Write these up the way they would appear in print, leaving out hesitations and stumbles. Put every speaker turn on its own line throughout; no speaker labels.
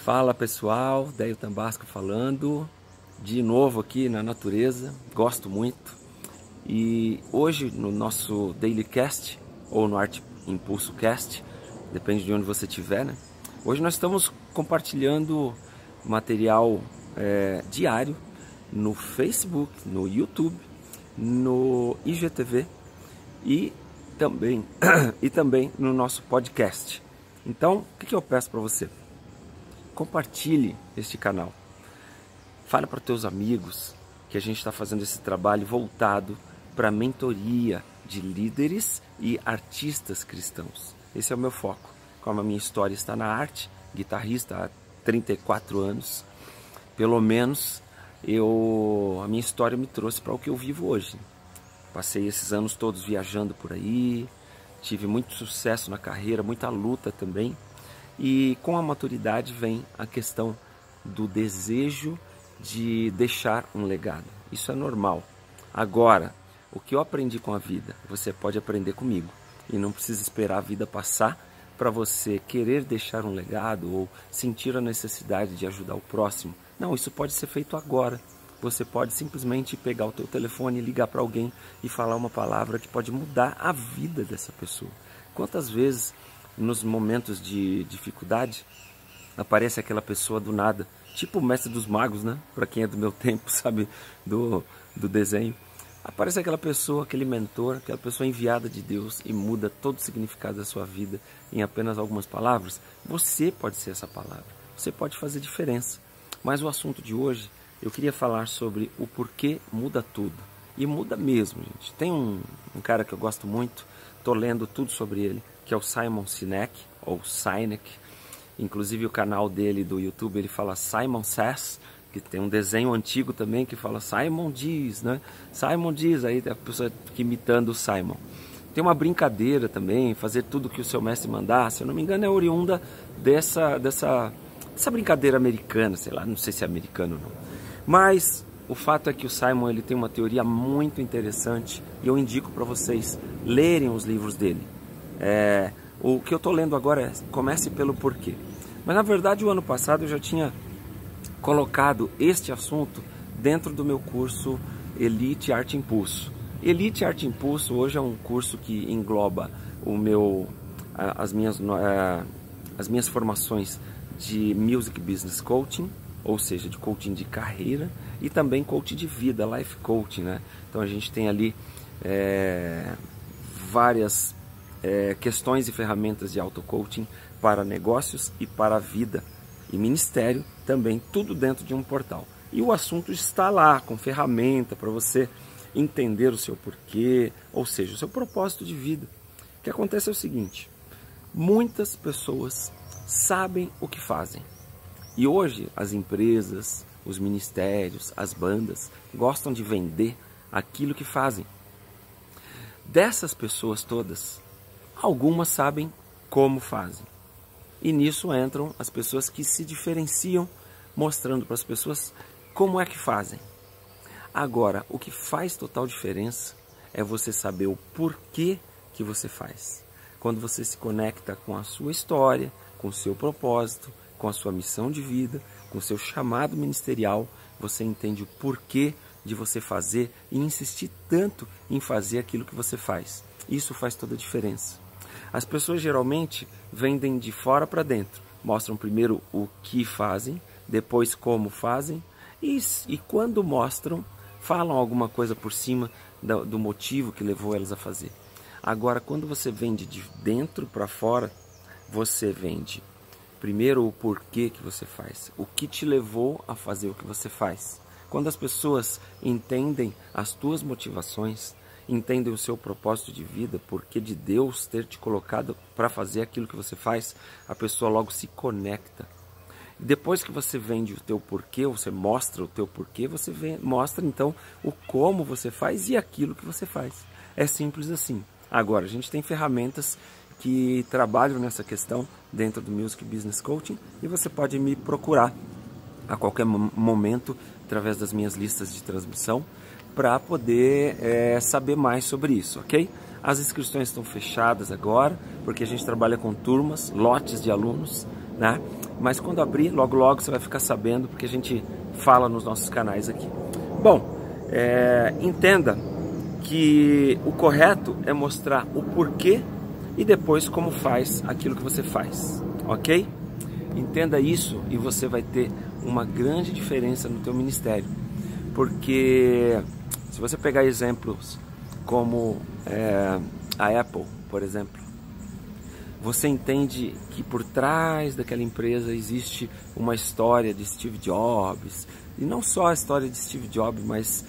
Fala pessoal, Déio Tambasco falando, de novo aqui na natureza, gosto muito. E hoje no nosso Daily Cast, ou no Arte Impulso Cast, depende de onde você estiver, né? Hoje nós estamos compartilhando material diário no Facebook, no YouTube, no IGTV e também no nosso podcast. Então, o que eu peço para você? Compartilhe este canal. Fale para os teus amigos que a gente está fazendo esse trabalho voltado para a mentoria de líderes e artistas cristãos. Esse é o meu foco. Como a minha história está na arte, guitarrista há 34 anos, pelo menos a minha história me trouxe para o que eu vivo hoje. Passei esses anos todos viajando por aí, tive muito sucesso na carreira, muita luta também. E com a maturidade vem a questão do desejo de deixar um legado. Isso é normal. Agora, o que eu aprendi com a vida, você pode aprender comigo. E não precisa esperar a vida passar para você querer deixar um legado ou sentir a necessidade de ajudar o próximo. Não, isso pode ser feito agora. Você pode simplesmente pegar o teu telefone, ligar para alguém e falar uma palavra que pode mudar a vida dessa pessoa. Quantas vezes nos momentos de dificuldade aparece aquela pessoa do nada, tipo o mestre dos magos, né? Para quem é do meu tempo, sabe, do desenho. Aparece aquela pessoa, aquele mentor, aquela pessoa enviada de Deus e muda todo o significado da sua vida em apenas algumas palavras. Você pode ser essa palavra, você pode fazer diferença. Mas o assunto de hoje, eu queria falar sobre o porquê muda tudo. E muda mesmo, gente. Tem um cara que eu gosto muito, estou lendo tudo sobre ele, que é o Simon Sinek, ou Sinek. Inclusive o canal dele do YouTube, ele fala Simon Says, que tem um desenho antigo também que fala Simon diz, né? Simon diz, aí a pessoa fica imitando o Simon. Tem uma brincadeira também, fazer tudo que o seu mestre mandar, se eu não me engano é oriunda dessa brincadeira americana, sei lá, não sei se é americano ou não. Mas o fato é que o Simon ele tem uma teoria muito interessante e eu indico para vocês lerem os livros dele. O que eu estou lendo agora é Comece pelo Porquê. Mas na verdade o ano passado eu já tinha colocado este assunto dentro do meu curso Elite Arte Impulso. Elite Arte Impulso hoje é um curso que engloba as minhas formações de Music Business Coaching, ou seja, de coaching de carreira e também coaching de vida, life coaching, né? Então a gente tem ali várias questões e ferramentas de auto-coaching para negócios e para a vida e ministério também, tudo dentro de um portal. E o assunto está lá, com ferramenta para você entender o seu porquê, ou seja, o seu propósito de vida. O que acontece é o seguinte, muitas pessoas sabem o que fazem. E hoje as empresas, os ministérios, as bandas gostam de vender aquilo que fazem. Dessas pessoas todas, algumas sabem como fazem. E nisso entram as pessoas que se diferenciam, mostrando para as pessoas como é que fazem. Agora, o que faz total diferença é você saber o porquê que você faz. Quando você se conecta com a sua história, com o seu propósito, com a sua missão de vida, com o seu chamado ministerial, você entende o porquê de você fazer e insistir tanto em fazer aquilo que você faz. Isso faz toda a diferença. As pessoas geralmente vendem de fora para dentro. Mostram primeiro o que fazem, depois como fazem e quando mostram, falam alguma coisa por cima do motivo que levou elas a fazer. Agora, quando você vende de dentro para fora, você vende primeiro o porquê que você faz, o que te levou a fazer o que você faz. Quando as pessoas entendem as tuas motivações, entendem o seu propósito de vida, porquê de Deus ter te colocado para fazer aquilo que você faz, a pessoa logo se conecta. Depois que você vende o teu porquê, você mostra o teu porquê, você mostra então o como você faz e aquilo que você faz. É simples assim. Agora, a gente tem ferramentas que trabalham nessa questão dentro do Music Business Coaching e você pode me procurar a qualquer momento através das minhas listas de transmissão para poder saber mais sobre isso, ok? As inscrições estão fechadas agora, porque a gente trabalha com turmas, lotes de alunos, né? Mas quando abrir, logo logo você vai ficar sabendo, porque a gente fala nos nossos canais aqui. Bom, entenda que o correto é mostrar o porquê e depois como faz aquilo que você faz, ok? Entenda isso e você vai ter uma grande diferença no teu ministério, porque se você pegar exemplos como a Apple, por exemplo, você entende que por trás daquela empresa existe uma história de Steve Jobs, e não só a história de Steve Jobs, mas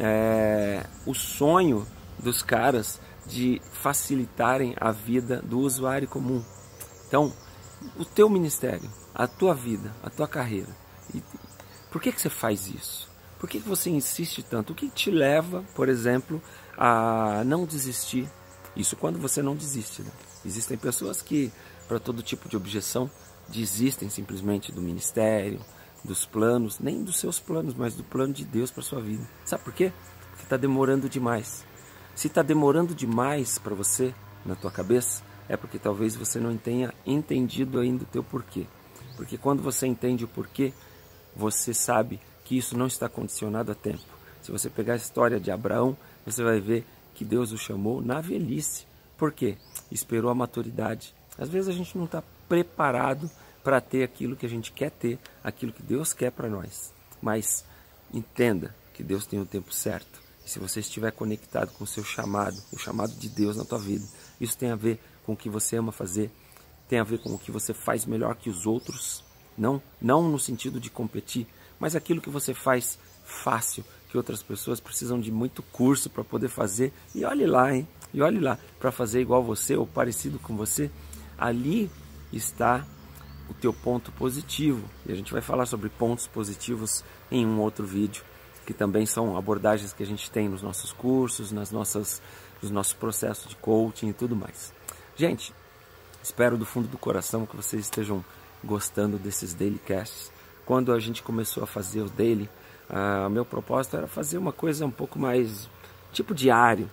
o sonho dos caras de facilitarem a vida do usuário comum. Então, o teu ministério, a tua vida, a tua carreira, por que você faz isso? Por que você insiste tanto? O que te leva, por exemplo, a não desistir? Isso quando você não desiste, né? Existem pessoas que, para todo tipo de objeção, desistem simplesmente do ministério, dos planos, nem dos seus planos, mas do plano de Deus para sua vida. Sabe por quê? Porque está demorando demais. Se está demorando demais para você, na tua cabeça, é porque talvez você não tenha entendido ainda o teu porquê. Porque quando você entende o porquê, você sabe que isso não está condicionado a tempo. Se você pegar a história de Abraão, você vai ver que Deus o chamou na velhice. Por quê? Esperou a maturidade. Às vezes a gente não está preparado para ter aquilo que a gente quer ter, aquilo que Deus quer para nós. Mas entenda que Deus tem o tempo certo. E se você estiver conectado com o seu chamado, o chamado de Deus na tua vida, isso tem a ver com o que você ama fazer, tem a ver com o que você faz melhor que os outros, não no sentido de competir, mas aquilo que você faz fácil, que outras pessoas precisam de muito curso para poder fazer, e olhe lá, hein? E olhe lá, para fazer igual você ou parecido com você, ali está o teu ponto positivo. E a gente vai falar sobre pontos positivos em um outro vídeo, que também são abordagens que a gente tem nos nossos cursos, nos nossos processos de coaching e tudo mais. Gente, espero do fundo do coração que vocês estejam gostando desses Daily Casts. Quando a gente começou a fazer o Daily, o meu propósito era fazer uma coisa um pouco mais tipo diário.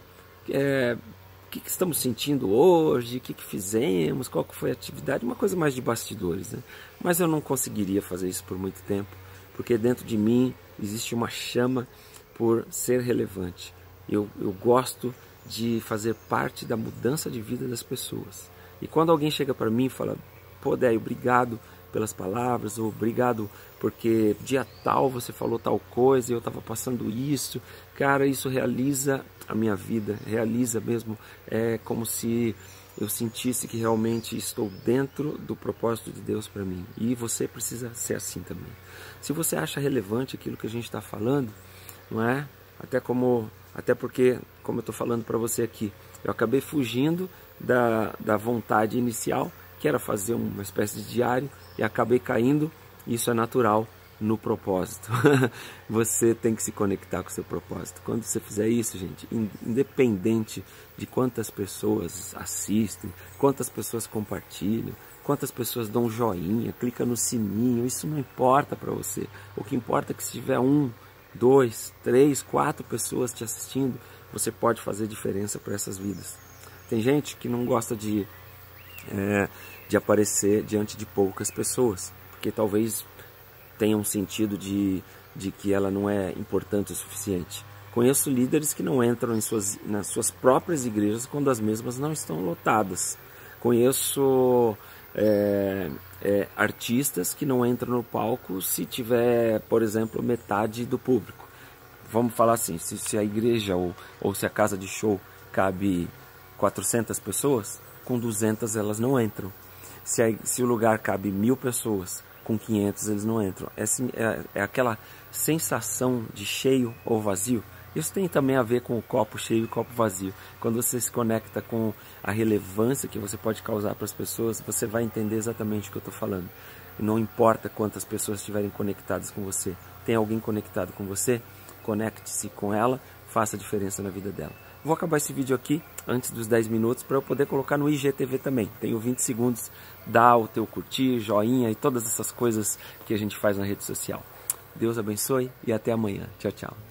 O que estamos sentindo hoje, o que fizemos, qual que foi a atividade, uma coisa mais de bastidores, né? Mas eu não conseguiria fazer isso por muito tempo, porque dentro de mim existe uma chama por ser relevante. Eu gosto de fazer parte da mudança de vida das pessoas. E quando alguém chega para mim e fala, pô, Déio, obrigado pelas palavras, ou obrigado porque dia tal você falou tal coisa e eu estava passando isso, cara, isso realiza a minha vida, realiza mesmo, é como se eu sentisse que realmente estou dentro do propósito de Deus para mim. E você precisa ser assim também. Se você acha relevante aquilo que a gente está falando, não é? Até porque, como eu estou falando para você aqui, eu acabei fugindo da vontade inicial, que era fazer uma espécie de diário, e acabei caindo. Isso é natural no propósito. Você tem que se conectar com o seu propósito. Quando você fizer isso, gente, independente de quantas pessoas assistem, quantas pessoas compartilham, quantas pessoas dão um joinha, clica no sininho, isso não importa para você. O que importa é que se tiver 1, 2, 3, 4 pessoas te assistindo, você pode fazer diferença para essas vidas. Tem gente que não gosta de aparecer diante de poucas pessoas, porque talvez tenha um sentido de que ela não é importante o suficiente. Conheço líderes que não entram nas suas próprias igrejas quando as mesmas não estão lotadas. Conheço artistas que não entram no palco se tiver, por exemplo, metade do público. Vamos falar assim, se a igreja ou se a casa de show cabe 400 pessoas, com 200 elas não entram. Se o lugar cabe 1000 pessoas, com 500 eles não entram. É aquela sensação de cheio ou vazio. Isso tem também a ver com o copo cheio e o copo vazio. Quando você se conecta com a relevância que você pode causar para as pessoas, você vai entender exatamente o que eu estou falando. E não importa quantas pessoas estiverem conectadas com você. Tem alguém conectado com você? Conecte-se com ela, faça a diferença na vida dela. Vou acabar esse vídeo aqui antes dos 10 minutos para eu poder colocar no IGTV também. Tenho 20 segundos, dá o teu curtir, joinha e todas essas coisas que a gente faz na rede social. Deus abençoe e até amanhã. Tchau, tchau.